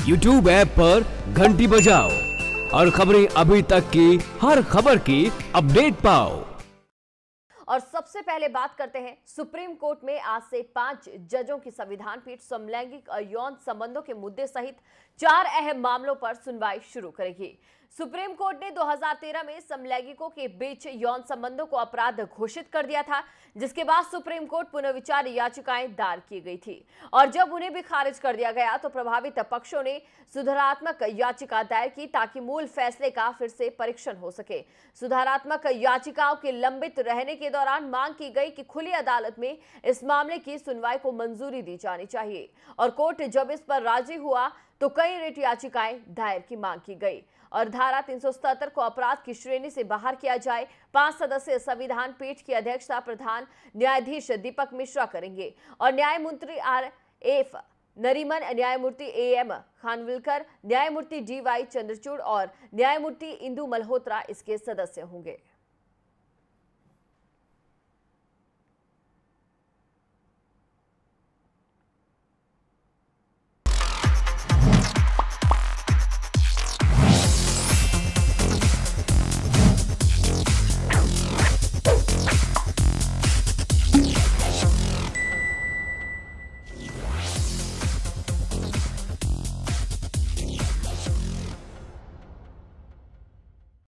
YouTube app पर घंटी बजाओ और खबरें अभी तक की हर खबर की अपडेट पाओ। और सबसे पहले बात करते हैं सुप्रीम कोर्ट में आज से 5 जजों की संविधान पीठ समलैंगिक और यौन संबंधों के मुद्दे सहित 4 अहम मामलों पर सुनवाई शुरू करेगी। सुप्रीम कोर्ट ने 2013 में समलैंगिकों के बीच यौन संबंधों को अपराध घोषित कर दिया था, जिसके बाद सुप्रीम कोर्ट पुनर्विचार याचिकाएं दायर की गई थी और जब उन्हें भी खारिज कर दिया गया तो प्रभावित पक्षों ने सुधारात्मक याचिका दायर की ताकि मूल फैसले का फिर से परीक्षण हो सके। सुधारात्मक याचिकाओं के लंबित रहने के दौरान मांग की गई कि खुली अदालत में इस मामले की सुनवाई को मंजूरी दी जानी चाहिए और कोर्ट जब इस पर राजी हुआ तो कई रिट याचिकाएं दायर की मांग की गई और धारा 377 को अपराध की श्रेणी से बाहर किया जाए। 5 सदस्यीय संविधान पीठ की अध्यक्षता प्रधान न्यायाधीश दीपक मिश्रा करेंगे और न्यायमूर्ति RF नरीमन, न्यायमूर्ति AM खानविलकर, न्यायमूर्ति DY चंद्रचूड़ और न्यायमूर्ति इंदु मल्होत्रा इसके सदस्य होंगे।